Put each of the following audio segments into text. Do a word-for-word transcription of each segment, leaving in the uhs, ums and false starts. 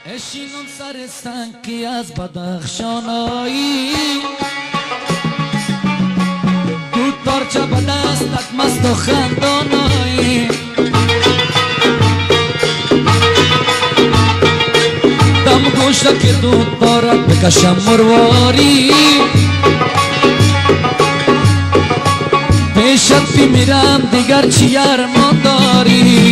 اشینم سر سنگی از بدخشانایی دو تارچه به دستت مست و خندانایی دم گوشه که دود دارد بکشم مرواری پیشت میمیرم دیگر چی ارمان داری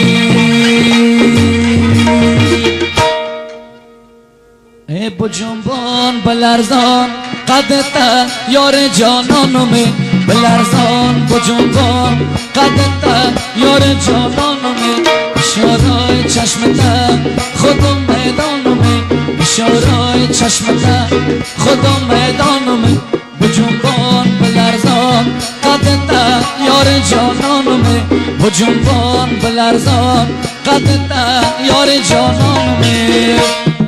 ای بجنبان بلرزان قدتا یار جانانومه بلرزان بجنبان قدتا یار جانانومه اشارای چشمتا خودم میدانومه اشارای چشمتا خودم میدانومه بجنبان بلرزان قدتا یار جانانومه بجنبان بلرزان قدتا یار جانانومه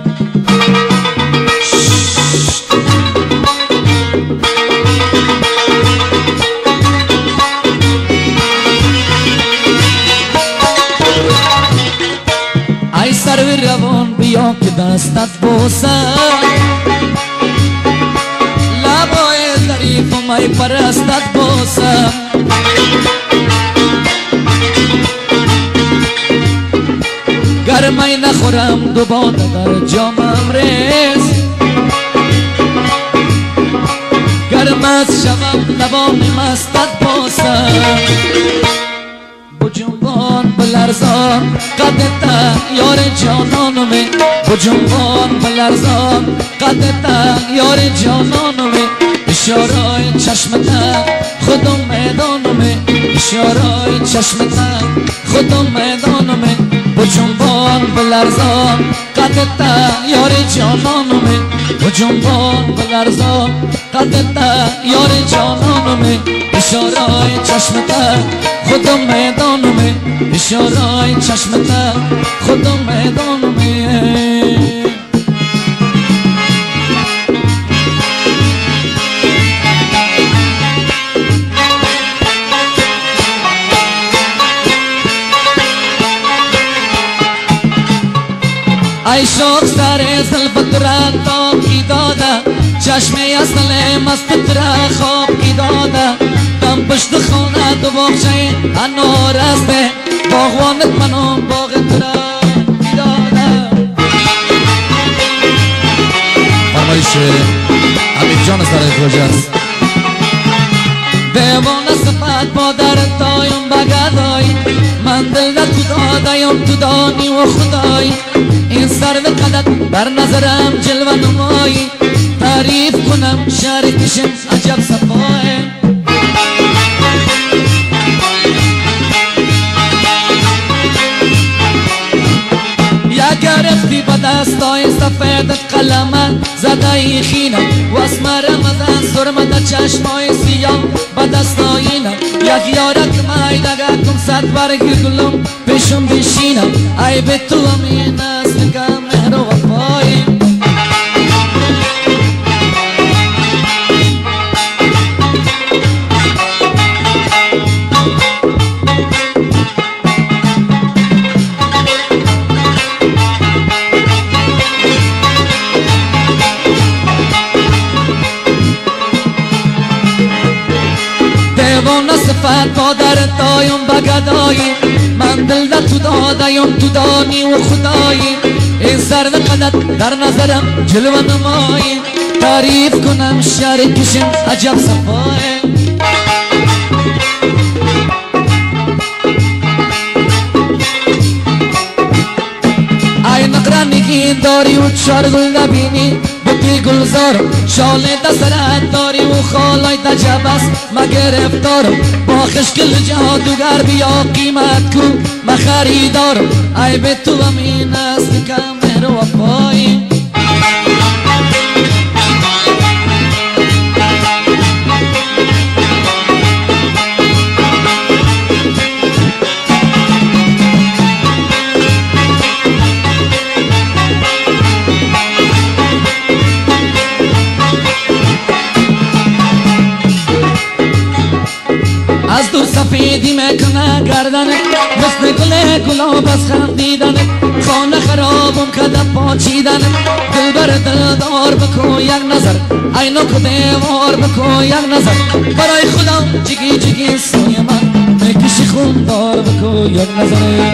ای سرو روان بیا که دستت بوسم لبای ظریف و می پرستت بوسم گرمی نخورم دو باده در جامم ریز گرم از شوم لبان مستت بوسم بجنبان بلرزان قدتا یار جانانومه بجنبان بلرزان قدتا یار جانانومه اشارای چشمتا خودم میدانومه اشارای چشمتا خودم میدانومه بجنبان بلرزان قدتا یار جانانومه بجنبان بلرزان قدتا یار جانانومه اشارای چشمتا خودم میدانومه اشارای چشمتا خودم میدانومه ای شوق سر زلفت را تاکی داده چشمه اصل مستت را خواب کی داده دم پشت خونه دو باغچه انار است باغوانت منو باغت را کی داده فرمایش حمید جان سر کجاست دیوانه صفت با در تایم بگدای من دل تو دادایم تو دانی و خدای این سر به قدت بر نظرم جلوه نمایی تعریف کنم شهر کشم عجب صفای یا گرفتی به دستای سفیدت قلمت زدای خینم و اسمر رمضان سرمت چشمای سیاه به دستایینم یک یارک مایدگه کم صد برگی گلم پیشم بشینم ای به تو امین است که مهر و وفایی دیوانه صفت با در تایم بگدایی من دل تو دادایم تو دانی و خدایی این سر و قدت در نظرم جلوه نمایی تعریف کنم شهر کشم عجب صفای ای نقرانگی داری و چار گل نبینی بوتی گلزارم شال دسترت داری و خالای دجبست ما گرفتارم با خشکل جادوگر بیا قیمت کو ما خریدارم ای به تو امین است که مهر و وفایی از دور سفیدی میکنه گردنه مثل گل گلاب از خندیدنه خانه خراب خرابم کده پاچیدن دل بر دلدار بکن یک نظر اینو که دیوار بکن یک نظر برای خدا جگی جگی سوی من میکشی خون دار بکن یک نظر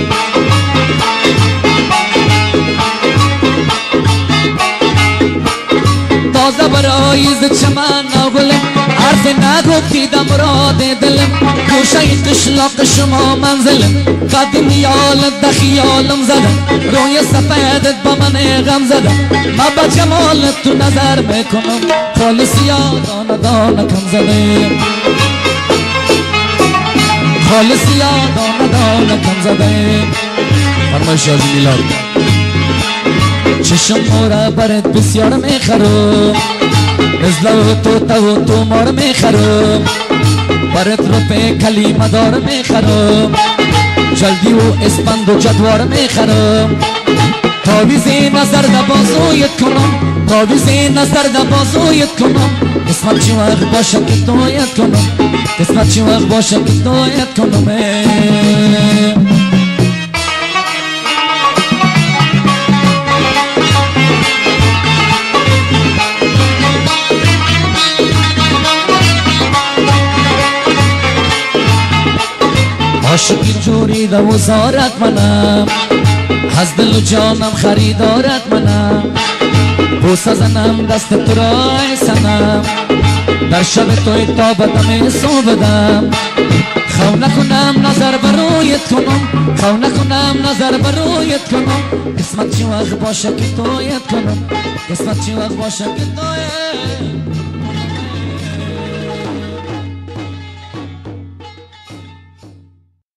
تازه برای ز چمن آگلم حرف نگفتی دم مراد دلم گوشه قشلاق شما منزلم قدیم یالت ده خیالم زدم روی سفیدت با من غم زدم من با جمالت تو نظر میکنم خالصی دانه دانه کم زدم خالصی دانه دانه کم زدم فرمایش از میلاد چشم مورا برد بسیار میخرم ازلو تو تو تو مار میخرم برد رو به کلمه دار میخرم جلدی و اسپند و جدوار میخرم تاویز نظر دا بازویت کنم تاویز نظر دا بازویت کنم قسمت چی وقت باشه که دویت کنم قسمت چی وقت باشه که دویت کنم عاشقی جوری ده و زارت منم از دل و جانم خریدارت منم بوسه زنم دست تو رای سنم در شب توی تا بدم سو بدم خو نکنم نظر برویت کنم خو نکنم نظر برویت کنم قسمت چی وقت باشه که تویت کنم قسمت چی وقت باشه که تویت